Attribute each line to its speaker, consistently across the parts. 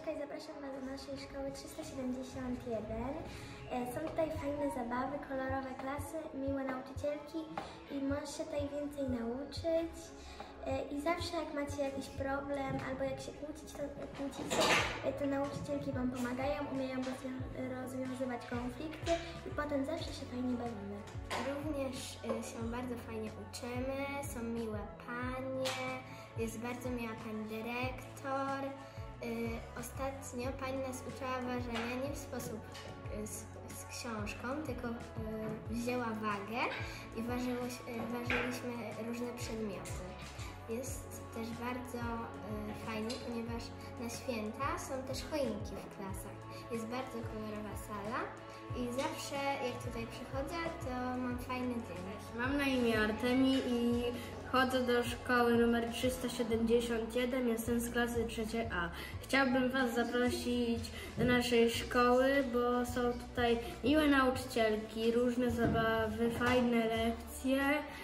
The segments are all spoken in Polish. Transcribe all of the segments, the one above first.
Speaker 1: Agnieszka i zapraszam Was do naszej szkoły 371. Są tutaj fajne zabawy, kolorowe klasy, miłe nauczycielki i można się tutaj więcej nauczyć. I zawsze jak macie jakiś problem albo jak się kłócicie, to nauczycielki Wam pomagają, umieją rozwiązywać konflikty i potem zawsze się fajnie bawimy.
Speaker 2: Również się bardzo fajnie uczymy, są miłe panie, jest bardzo miła pani dyrektor. Ostatnio pani nas uczyła ważenia nie w sposób z książką, tylko wzięła wagę i ważyliśmy różne przedmioty. Jest też bardzo fajnie, ponieważ na święta są też choinki w klasach. Jest bardzo kolorowa sala i zawsze jak tutaj przychodzę, to mam fajny dzień.
Speaker 3: Mam na imię Artemi i chodzę do szkoły numer 371, jestem z klasy 3A. Chciałbym Was zaprosić do naszej szkoły, bo są tutaj miłe nauczycielki, różne zabawy, fajne lekcje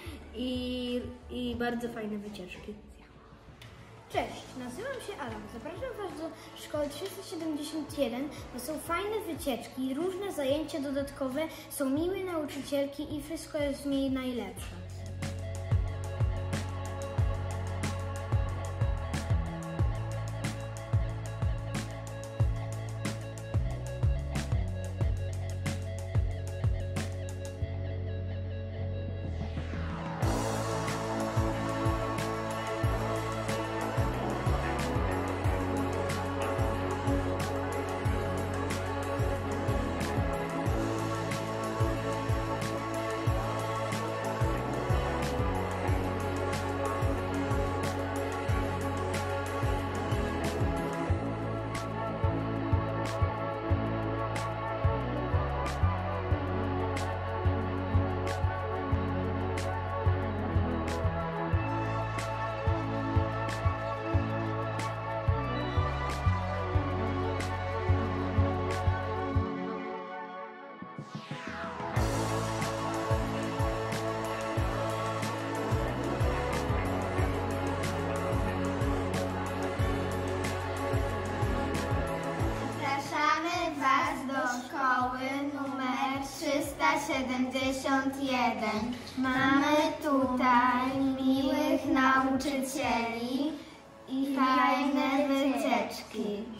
Speaker 3: i bardzo fajne wycieczki.
Speaker 4: Cześć, nazywam się Alan. Zapraszam Was do szkoły 371, bo są fajne wycieczki, różne zajęcia dodatkowe, są miłe nauczycielki i wszystko jest w niej najlepsze.
Speaker 2: Numer 371. Mamy tutaj miłych nauczycieli i fajne wycieczki.